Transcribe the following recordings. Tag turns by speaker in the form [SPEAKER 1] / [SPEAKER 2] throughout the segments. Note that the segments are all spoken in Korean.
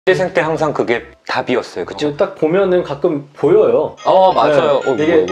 [SPEAKER 1] 대생 때 항상 그게 답이었어요. 그쵸?
[SPEAKER 2] 딱 보면은 가끔 보여요.
[SPEAKER 1] 맞아요.
[SPEAKER 2] 네, 이게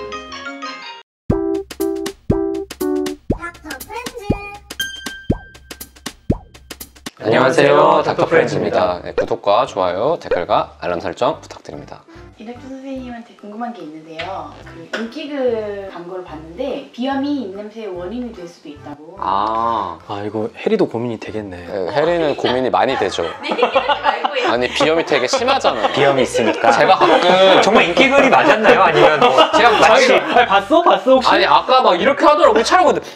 [SPEAKER 1] 안녕하세요, 닥터 프렌즈입니다. 네, 구독과 좋아요, 댓글과 알람 설정 부탁드립니다.
[SPEAKER 3] 이덕주 선생님한테 궁금한 게 있는데요. 그 인기글 광고를 봤는데 비염이 입냄새의 원인이 될 수도 있다고.
[SPEAKER 2] 이거 해리도 고민이 되겠네.
[SPEAKER 4] 네, 해리는 고민이 많이 되죠.
[SPEAKER 3] 네, 얘기하지 말고요.
[SPEAKER 4] 아니 비염이 되게 심하잖아요.
[SPEAKER 1] 비염이 있으니까.
[SPEAKER 4] 제가 가끔
[SPEAKER 1] 정말 인기글이 맞았나요? 아니면
[SPEAKER 4] 제가
[SPEAKER 1] 마치
[SPEAKER 2] 봤어 혹시?
[SPEAKER 4] 아니 아까 막 이렇게 하더라고 촬영하는데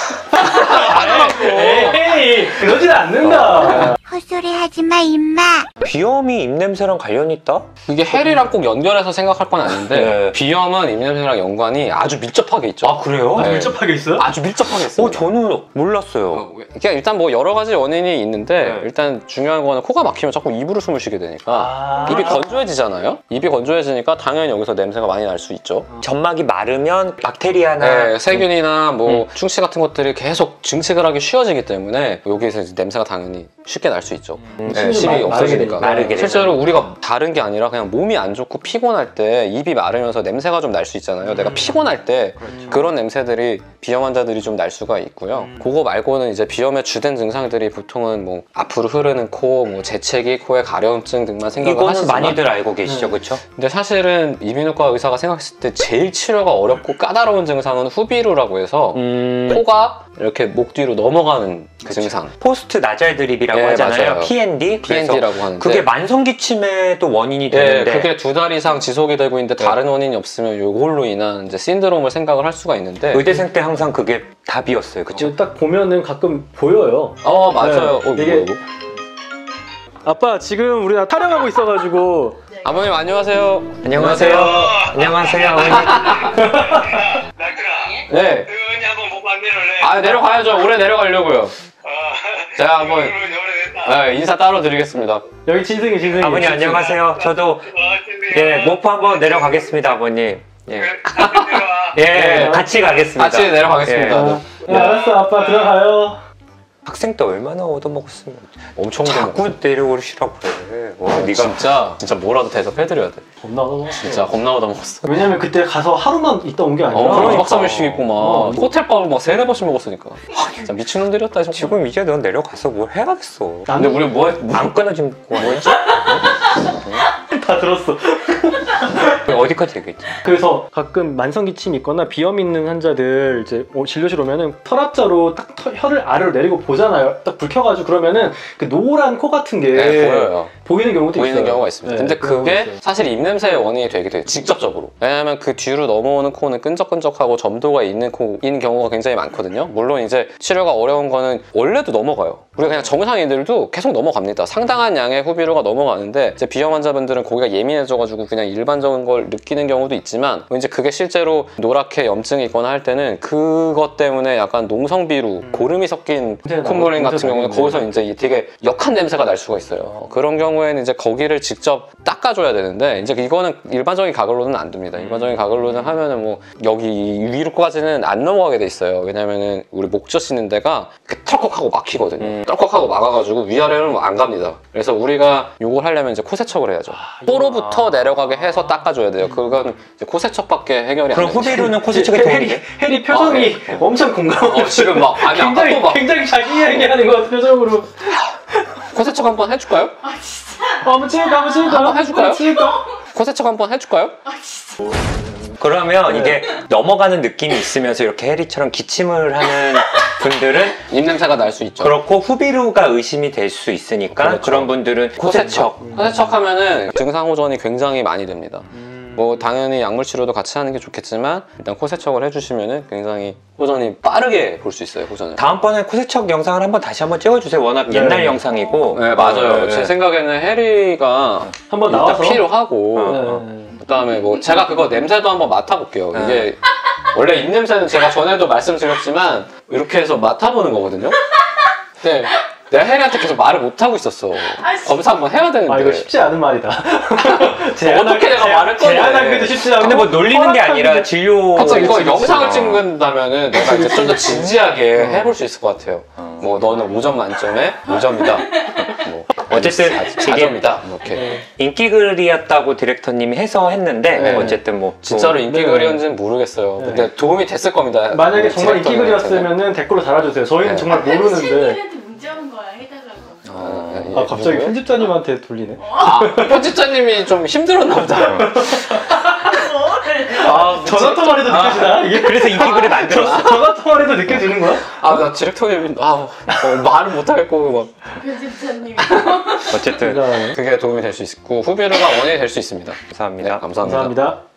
[SPEAKER 2] 에이, 그러진 않는다.
[SPEAKER 5] 헛소리 하지마 임마.
[SPEAKER 1] 비염이 입냄새랑 관련이 있다?
[SPEAKER 4] 이게 해리랑 꼭 연결해서 생각할 건 아닌데
[SPEAKER 1] 네.
[SPEAKER 4] 비염은 입냄새랑 연관이 아주 밀접하게 있죠.
[SPEAKER 1] 그래요?
[SPEAKER 4] 네.
[SPEAKER 2] 밀접하게 있어요?
[SPEAKER 4] 아주 밀접하게 있어요.
[SPEAKER 1] 저는 몰랐어요.
[SPEAKER 4] 그냥 일단 뭐 여러 가지 원인이 있는데
[SPEAKER 1] 네.
[SPEAKER 4] 일단 중요한 거는 코가 막히면 자꾸 입으로 숨을 쉬게 되니까 입이 건조해지잖아요. 입이 건조해지니까 당연히 여기서 냄새가 많이 날 수 있죠.
[SPEAKER 1] 점막이 마르면 박테리아나
[SPEAKER 4] 네, 세균이나 뭐 충치 같은 것들이 계속 증식을 하기 쉬워지기 때문에 여기에서 이제 냄새가 당연히 쉽게 날 수 있죠. 네, 심이 없어지니까.
[SPEAKER 1] 마르게
[SPEAKER 4] 실제로 우리가 다른 게 아니라 그냥 몸이 안 좋고 피곤할 때 입이 마르면서 냄새가 좀 날 수 있잖아요. 내가 피곤할 때 그런 냄새들이 비염 환자들이 좀 날 수가 있고요. 그거 말고는 이제 비염의 주된 증상들이 보통은 뭐 앞으로 흐르는 코, 뭐 재채기, 코에 가려움증 등만 생각을
[SPEAKER 1] 이거는
[SPEAKER 4] 하시지만
[SPEAKER 1] 많이들 알고 계시죠, 그렇죠?
[SPEAKER 4] 근데 사실은 이비인후과 의사가 생각했을 때 제일 치료가 어렵고 까다로운 증상은 후비루라고 해서 코가 이렇게 목 뒤로 넘어가는 그 증상.
[SPEAKER 1] 포스트 나잘 드립이라고
[SPEAKER 4] 네,
[SPEAKER 1] 하잖아요.
[SPEAKER 4] 맞아요.
[SPEAKER 1] PND.
[SPEAKER 4] PND라고 하는데
[SPEAKER 1] 그게 만성 기침의 또 원인이
[SPEAKER 4] 네,
[SPEAKER 1] 되는데
[SPEAKER 4] 그게 2달 이상 지속이 되고 있는데 다른 원인이 없으면 이걸로 인한 이제 신드롬을 생각을 할 수가 있는데
[SPEAKER 1] 의대생 때 항상 그게 답이었어요. 그쵸?
[SPEAKER 2] 딱 보면은 가끔 보여요.
[SPEAKER 4] 맞아요.
[SPEAKER 2] 네, 이게 아빠 지금 우리가 촬영하고 있어가지고.
[SPEAKER 4] 아버님 안녕하세요.
[SPEAKER 1] 안녕하세요. 안녕하세요, 어머니.
[SPEAKER 6] 낙근아,
[SPEAKER 4] 네.
[SPEAKER 6] 은이 한번 못 만들래?
[SPEAKER 4] 내려가야죠. 올해 내려가려고요. 제가 한번 인사 따로 드리겠습니다.
[SPEAKER 2] 여기 진승이.
[SPEAKER 1] 아버님 안녕하세요. 저도 목포 한번 내려가겠습니다, 아버님. 같이 가겠습니다.
[SPEAKER 4] 같이 내려가겠습니다.
[SPEAKER 2] 알았어 아빠 들어가요.
[SPEAKER 1] 학생 때 얼마나 얻어먹었으면
[SPEAKER 4] 엄청
[SPEAKER 1] 자꾸 내려오시라고 그래. 네가
[SPEAKER 4] 진짜 뭐라도 대접해드려야 돼.
[SPEAKER 2] 겁나 얻어먹었어.
[SPEAKER 4] 진짜 겁나 얻어먹었어.
[SPEAKER 2] 왜냐면 그때 가서 하루만 있다 온 게 아니라
[SPEAKER 4] 그럼 2박 3일씩 있고 막 호텔밥을 막 3-4번씩 먹었으니까 진짜 미친놈들이었다.
[SPEAKER 1] 지금 이제 넌 내려가서 뭘 해야겠어.
[SPEAKER 4] 근데 우리
[SPEAKER 1] 안 끊어진 거 뭐였지?
[SPEAKER 2] 다 들었어.
[SPEAKER 1] 어디까지 얘기했지?
[SPEAKER 2] 그래서 가끔 만성기침 있거나 비염 있는 환자들 이제 진료실 오면은 혈압자로 딱 혀를 아래로 내리고 보잖아요. 딱 불 켜가지고 그러면은 그 노란 코 같은 게
[SPEAKER 4] 보여요.
[SPEAKER 2] 보이는 경우도
[SPEAKER 4] 보이는
[SPEAKER 2] 있어요.
[SPEAKER 4] 경우가 있습니다.
[SPEAKER 2] 네,
[SPEAKER 4] 근데 그게
[SPEAKER 2] 있어요.
[SPEAKER 4] 사실 입냄새의 원인이 되기도 해요. 직접적으로. 왜냐하면 그 뒤로 넘어오는 코는 끈적끈적하고 점도가 있는 코인 경우가 굉장히 많거든요. 물론 이제 치료가 어려운 거는 원래도 넘어가요. 우리가 그냥 정상인들도 계속 넘어갑니다. 상당한 양의 후비루가 넘어가는데 이제 비염 환자분들은 거기가 예민해져가지고 그냥 일반적인 걸 느끼는 경우도 있지만 이제 그게 실제로 노랗게 염증이 있거나 할 때는 그것 때문에 약간 농성비루, 고름이 섞인 콧물림 같은 경우는 거기서 이제 되게 역한 냄새가 날 수가 있어요. 그런 경우에는 이제 거기를 직접 닦아줘야 되는데 이제 이거는 일반적인 가글로는 안 됩니다. 일반적인 가글로는 하면은 뭐 여기 위로까지는 안 넘어가게 돼 있어요. 왜냐면은 우리 목젖 씻는 데가 털컥하고 막히거든요. 털컥하고 막아가지고 위아래로는 안 갑니다. 그래서 우리가 이걸 하려면 이제 코세척을 해야죠. 코로부터 내려가게 해서 닦아줘야 돼요. 그건 이제 코세척밖에 해결이 안 돼요.
[SPEAKER 1] 그럼 후비루는 코세척에 도움이 돼?
[SPEAKER 2] 해리 표정이 엄청 공감하고
[SPEAKER 4] 지금 막 아니
[SPEAKER 2] 굉장히 자기 얘기하는 것 같은 표정으로.
[SPEAKER 4] 코세척 한번 해줄까요?
[SPEAKER 3] 진짜?
[SPEAKER 2] 한번 찍을까?
[SPEAKER 4] 한번 해줄까요?
[SPEAKER 2] 찍을까?
[SPEAKER 4] 코세척 한번 해줄까요?
[SPEAKER 3] 진짜?
[SPEAKER 1] 그러면 이게 넘어가는 느낌이 있으면서 이렇게 해리처럼 기침을 하는 분들은
[SPEAKER 4] 입냄새가 날 수 있죠.
[SPEAKER 1] 그렇고 후비루가 의심이 될 수 있으니까
[SPEAKER 4] 그렇죠.
[SPEAKER 1] 그런 분들은 코세척.
[SPEAKER 4] 코세척 하면은 증상 호전이 굉장히 많이 됩니다. 뭐 당연히 약물 치료도 같이 하는 게 좋겠지만 일단 코세척을 해주시면은 굉장히 호전이 빠르게 볼 수 있어요. 호전을.
[SPEAKER 1] 다음번에 코세척 영상을 다시 한번 찍어주세요. 워낙 옛날 영상이고.
[SPEAKER 4] 네 맞아요. 제 생각에는 해리가
[SPEAKER 2] 한번
[SPEAKER 4] 일단
[SPEAKER 2] 나와서
[SPEAKER 4] 필요하고 그다음에 뭐 제가 그거 냄새도 한번 맡아볼게요. 이게 원래 입냄새는 제가 전에도 말씀드렸지만 이렇게 해서 맡아보는 거거든요. 네. 내가 해리한테 계속 말을 못하고 있었어. 검사 한번 해야 되는데.
[SPEAKER 2] 이거 쉽지 않은 말이다.
[SPEAKER 4] 어떻게 내가 말을 꺼내.
[SPEAKER 2] 제안하기도 쉽지 않고.
[SPEAKER 1] 근데 뭐 놀리는 게 아니라 진료.
[SPEAKER 4] 그래서 이거 영상을 찍는다면은 내가 이제 좀 더 진지하게 해볼 수 있을 것 같아요. 뭐 너는 5점 만점에 5점이다. 뭐
[SPEAKER 1] 어쨌든
[SPEAKER 4] 4점이다. 뭐 이렇게.
[SPEAKER 1] 인기글이었다고 디렉터님이 해서 했는데
[SPEAKER 4] 네.
[SPEAKER 1] 어쨌든 뭐
[SPEAKER 4] 진짜로
[SPEAKER 2] 네.
[SPEAKER 4] 인기글이었는지는 모르겠어요.
[SPEAKER 2] 네.
[SPEAKER 4] 근데 도움이 됐을 겁니다.
[SPEAKER 2] 만약에
[SPEAKER 4] 뭐
[SPEAKER 2] 정말
[SPEAKER 4] 디렉터님한테는.
[SPEAKER 2] 인기글이었으면 댓글로 달아주세요. 저희는
[SPEAKER 4] 네.
[SPEAKER 2] 정말 모르는데.
[SPEAKER 3] 팬들한테 문자 온 거야 해달라고.
[SPEAKER 2] 아 갑자기
[SPEAKER 4] 누구요?
[SPEAKER 2] 편집자님한테 돌리네.
[SPEAKER 4] 아, 편집자님이 좀 힘들었나 보다. 아,
[SPEAKER 2] 저 같은 말에도 느껴지나? 이게
[SPEAKER 1] 그래서 인기글을 만들었어.
[SPEAKER 2] 저 같은 말에도 느껴지는 거야?
[SPEAKER 4] 나 디렉터님, 말을 못하겠고, 막.
[SPEAKER 3] 편집자님이.
[SPEAKER 1] 어쨌든
[SPEAKER 2] 네.
[SPEAKER 4] 그게 도움이 될 수 있고, 후비루가 원인이 될 수 있습니다.
[SPEAKER 1] 감사합니다.
[SPEAKER 4] 네, 감사합니다.
[SPEAKER 2] 감사합니다.